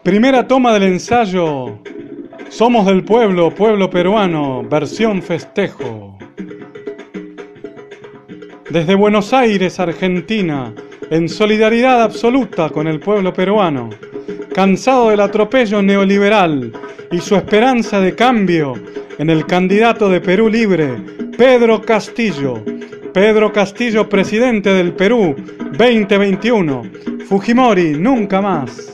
Primera toma del ensayo. Somos del pueblo, pueblo peruano, versión festejo. Desde Buenos Aires, Argentina, en solidaridad absoluta con el pueblo peruano, cansado del atropello neoliberal y su esperanza de cambio en el candidato de Perú Libre, Pedro Castillo. Pedro Castillo, presidente del Perú 2021. Fujimori, nunca más.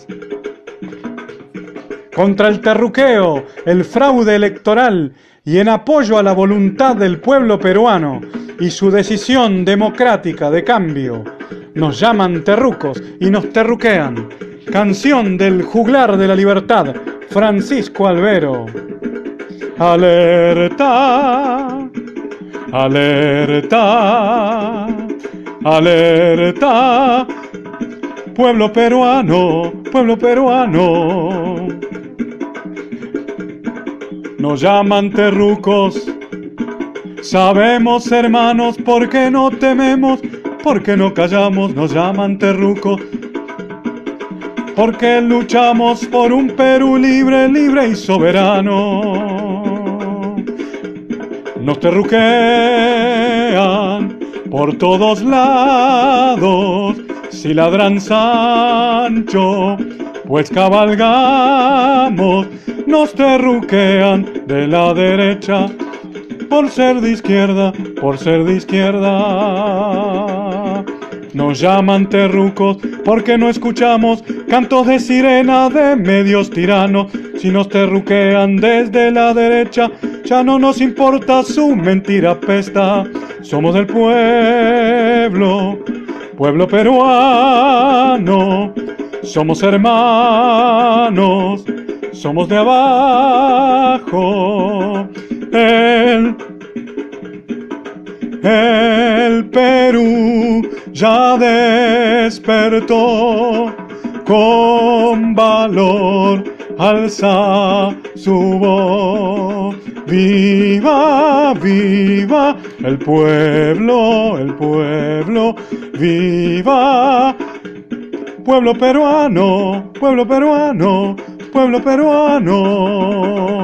Contra el terruqueo, el fraude electoral y en apoyo a la voluntad del pueblo peruano y su decisión democrática de cambio, nos llaman terrucos y nos terruquean. Canción del juglar de la libertad, Francisco Albero. Alerta, alerta, alerta, pueblo peruano, pueblo peruano. Nos llaman terrucos, sabemos hermanos, porque no tememos, porque no callamos. Nos llaman terrucos, porque luchamos por un Perú libre, libre y soberano. Nos terruquean por todos lados, si ladran Sancho, pues cabalgamos. Nos terruquean de la derecha, por ser de izquierda, por ser de izquierda. Nos llaman terrucos porque no escuchamos cantos de sirena de medios tiranos. Si nos terruquean desde la derecha, ya no nos importa, su mentira pesta. Somos del pueblo, pueblo peruano. Somos hermanos, somos de abajo. El Perú ya despertó, con valor alza su voz. Viva, viva el pueblo, viva. Pueblo peruano, pueblo peruano, pueblo peruano.